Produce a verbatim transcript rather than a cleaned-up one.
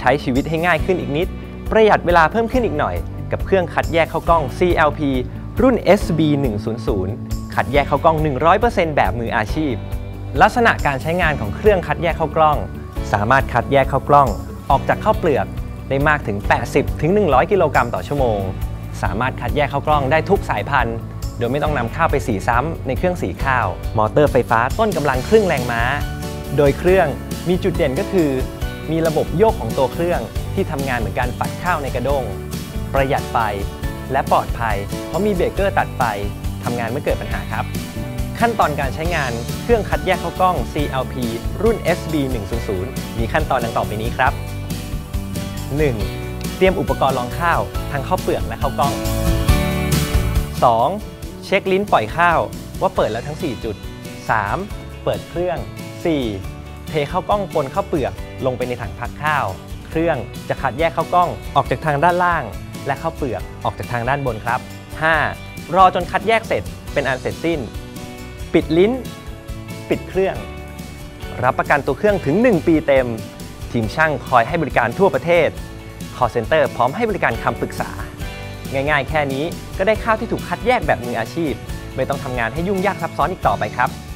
ช้ชีวิตให้ง่ายขึ้นอีกนิดประหยัดเวลาเพิ่มขึ้นอีกหน่อยกับเครื่องคัดแยกข้าวกล้อง ซี แอล พี รุ่น เอส บี หนึ่งศูนย์ศูนย์ คัดแยกข้าวกล้อง หนึ่งร้อยเปอร์เซ็นต์ แบบมืออาชีพลักษณะการใช้งานของเครื่องคัดแยกข้าวกล้องสามารถคัดแยกข้าวกล้องออกจากข้าวเปลือกได้มากถึง แปดสิบถึงหนึ่งร้อย กิโลกรัมต่อชั่วโมงสามารถคัดแยกข้าวกล้องได้ทุกสายพันธุ์โดยไม่ต้องนำข้าวไปสีซ้ำในเครื่องสีข้าวมอเตอร์ไฟฟ้าต้นกำลังครึ่งแรงม้าโดยเครื่องมีจุดเด่นก็คือมีระบบโยกของตัวเครื่องที่ทำงานเหมือนการฝัดข้าวในกระด้งประหยัดไฟและปลอดภัยเพราะมีเบรกเกอร์ตัดไฟทำงานเมื่อเกิดปัญหาครับขั้นตอนการใช้งานเครื่องคัดแยกข้าวกล้อง ซี แอล พี รุ่น เอส บี หนึ่งศูนย์ศูนย์ มีขั้นตอนดังต่อไปนี้ครับ หนึ่ง. เตรียมอุปกรณ์รองข้าวทั้งข้าวเปลือกและข้าวกล้อง สอง. เช็คลิ้นปล่อยข้าวว่าเปิดแล้วทั้ง สี่ จุด สาม. เปิดเครื่อง สี่. เทข้าวกล้องปนข้าวเปลือกลงไปในถังพักข้าวเครื่องจะคัดแยกข้าวกล้องออกจากทางด้านล่างและข้าวเปลือกออกจากทางด้านบนครับ ห้า. รอจนคัดแยกเสร็จเป็นอันเสร็จสิ้นปิดลิ้นปิดเครื่องรับประกันตัวเครื่องถึงหนึ่งปีเต็มทีมช่างคอยให้บริการทั่วประเทศ call center พร้อมให้บริการคำปรึกษาง่ายๆแค่นี้ก็ได้ข้าวที่ถูกคัดแยกแบบมืออาชีพไม่ต้องทำงานให้ยุ่งยากซับซ้อนอีกต่อไปครับ